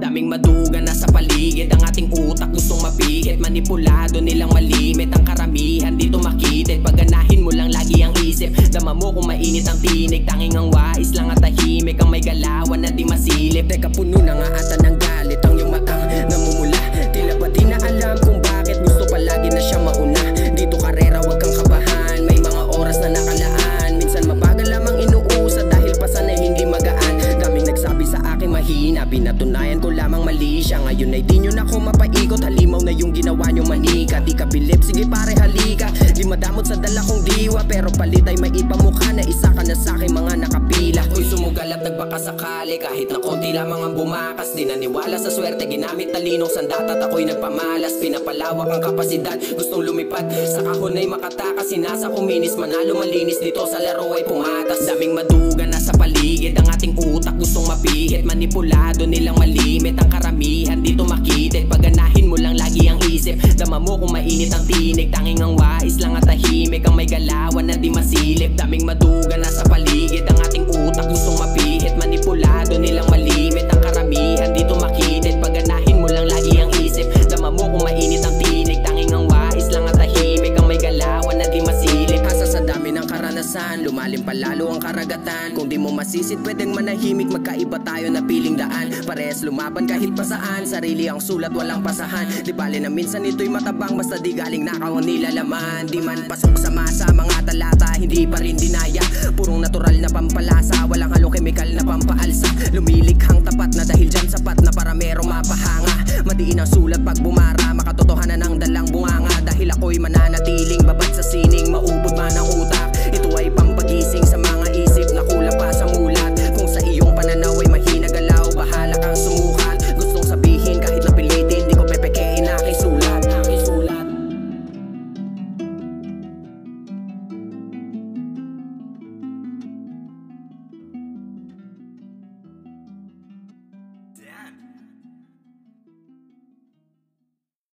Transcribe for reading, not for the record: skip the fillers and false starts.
Daming maduga na sa paligid, ang ating utak gustong mapihit. Manipulado nilang malimit, ang karamihan dito makitid. Pagganahin mo lang lagi ang isip, dama mo kung mainit ang tinig. Tanging ang wais lang at tahimik, ang may galawan na di masilip. Teka, puno na nga ata ng galit ang iyong matang namumula. Tila ba di na alam kung bakit gusto palagi na siya mauna. Dito karera, wag kang kabahan, may mga oras na nakalaan. Minsan mabagal lamang inuusad dahil pa sana'y hindi magaan. Daming nagsabi sa akin mahina, pinatunayan ko lamang mali siya. Ngayon ay di nyo na ako mapaikot, halimaw na yung ginawa nyo manika. Di ka bilib, sige pare halika. Di madamot sa dala kong diwa, pero palit ay may ipamukha na isa ka na sa'kin mga nakapila. Ako'y sumugal at nagbakasakali, kahit na konti lamang ang bumakas. Di naniwala sa swerte, ginamit talinong sandat at ako'y nagpamalas. Pinapalawak ang kapasidad, gustong lumipad sa kahon ay makatakas. Sinasa kuminis, manalo malinis, dito sa laro ay pumatas. Daming maduga na sa paligid, ang ating utak gustong mapihit. Manipulado nilang malimit, ang karamihan dito makitid. Pagganahin mo lang lagi ang isip, dama mo kung mainit ang tinig. Tanging ang wais lang at tahimik, ang may galawan na di masilip. Daming maduga na sa paligid, ang ating utak gustong mapihit. Manipulado nilang malimit, ang karamihan dito makitid. Pagganahin mo lang lagi ang isip, dama mo kung mainit ang tinig. Tanging ang wais lang at tahimik, ang may galawan na di masilip. Asa sa dami ng karanasan, lumalim pa lalo ang karagatan. Kung di mo masisid, pwedeng manahimik. Magkaiba tayo na piling daan, parehas lumaban kahit pa saan. Sarili ang sulat, walang pasahan. Di bale na minsan ito'y matabang, basta di galing nakaw ang nilalaman. Di man pasok sa masa, mga talata, hindi pa rin dinaya. Purong natural na pampalasa, walang halong kemikal na pampaalsa. Lumilikhang tapat na dahil dyan sapat na para merong mapahanga. Madiin ang sulat pag bumara, makatotohanan ng dalang bunganga. Dahil ako'y mananatiling babad sa sining, maubod man ang utak. Ito ay pampalasa,